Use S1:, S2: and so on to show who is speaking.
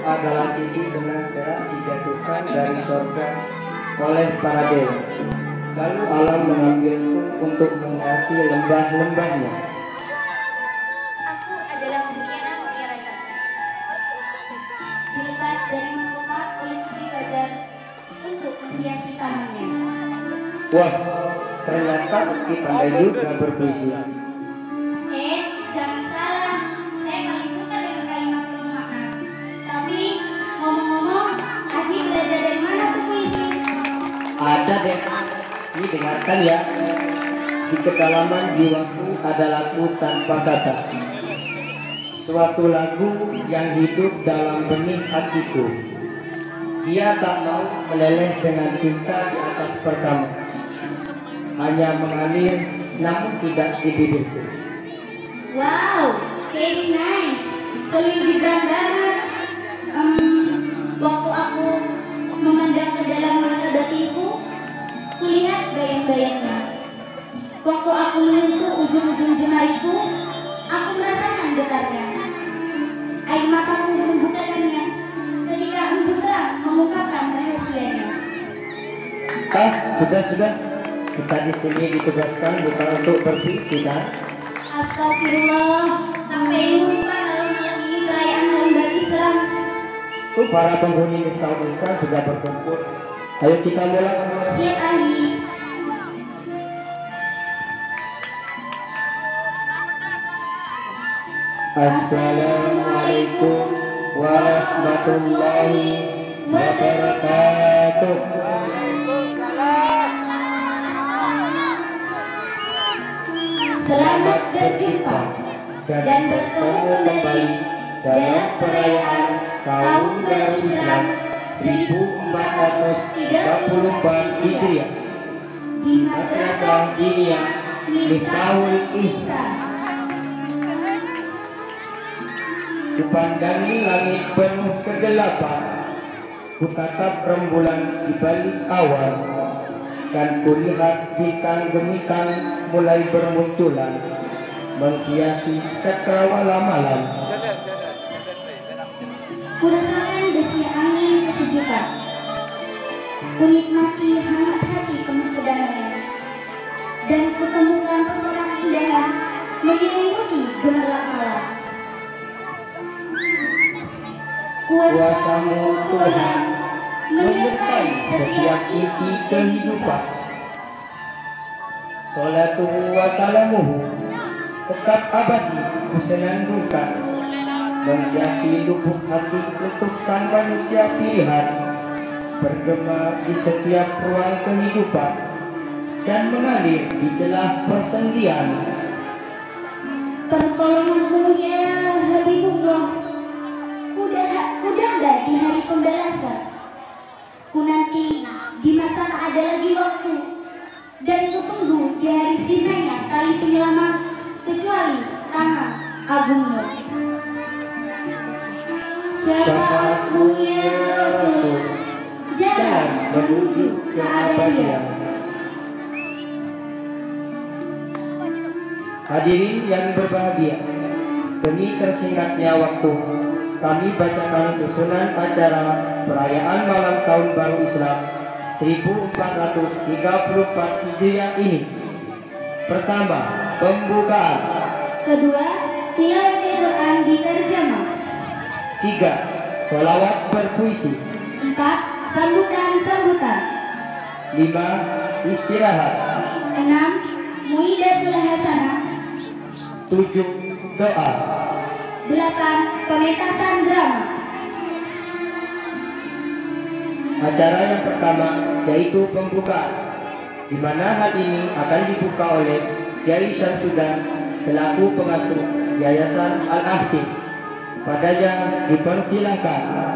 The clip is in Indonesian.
S1: adalah tinggi dengan perak dijatuhkan dari surga oleh para dewa. Lalu Allah mengambilku untuk menghiasi lembah-lembahnya.
S2: Aku adalah Mutiara Mutiara Cakra. Dilepas dari mahkota oleh Putri Fajar untuk menghiasi tamannya.
S1: Wah, ternyata Uki pandai juga berpuisi.
S2: Jangan salah, saya paling suka dengan kalimat penuh makna. Tapi ngomong-ngomong, Abi belajar dari mana tuh puisi?
S1: Ada deh, ini dengarkan ya. Di kedalaman jiwaku ada lagu tanpa kata, suatu lagu yang hidup dalam benih hatiku. Dia tak mau meleleh dengan cinta di atas pertama, hanya mengalir namun tidak di bibirku.
S2: Wow, very nice. Kelibiran banget. Waktu aku memandang ke dalam mata batinku, kulihat bayang-bayangnya. Waktu aku menyentuh ujung-ujung jemariku, aku merasakan getarnya. Air mataku membukakannya ketika embu terang mengungkapkan rahasianya.
S1: Sudah. Kita di sini ditugaskan bukan untuk berpuisi kan?
S2: Astagfirullah, sampai lupa kalau malam ini perayaan Lembar Islam.
S1: Para penghuni Miftahul Islam sudah berkumpul. Ayo kita mulai.
S2: Siap Ali.
S1: Assalamualaikum warahmatullahi wabarakatuh.
S2: Selamat berjumpa dan bertemu kembali dalam perayaan Tahun Baru Islam 1434 Hijriah di Madrasah Diniyah Miftahul Ihsan.
S1: Kupandangi langit penuh kegelapan, kutatap rembulan di balik awan, dan kulihat bintang-bintang mulai bermunculan menghiasi cakrawala malam.
S2: Kurasakan desir angin kesejukan, kunikmati hangat hati penuh kedamaian, dan kutemukan pesona keindahan menyelimuti gemerlap malam.
S1: Kuasamu Tuhan menyertai setiap titik kehidupan. Salatuhu wa salamuhu tetap abadi kusenandungkan, menghiasi lubuk hati untuk sang manusia pilihan, bergema di setiap ruang kehidupan dan mengalir di celah persendian.
S2: Pertolonganmu ya Habibullah, kudamba di hari pembalasan. Ku nanti di masa tak ada lagi waktu, dan ku tunggu di hari sinanya tali penyelamat kecuali tangan agungmu. Syafaatmu ya Rasul, jalan menuju keabadian.
S1: Hadirin yang berbahagia, demi tersingkatnya waktu, kami bacakan susunan acara perayaan malam Tahun Baru Islam 1434 Hijriah ini. Pertama, pembukaan.
S2: Kedua, tilawah Quran diterjemah.
S1: 3. Sholawat berpuisi.
S2: 4. Sambutan-sambutan.
S1: 5. Istirahat.
S2: 6. Muidatul hasanah.
S1: 7. Doa.
S2: 8. Pementasan drama.
S1: Acara yang pertama yaitu pembukaan, di mana hal ini akan dibuka oleh Kiai Syamsuddin selaku pengasuh Yayasan Al-Ahsin. Padanya dipersilahkan.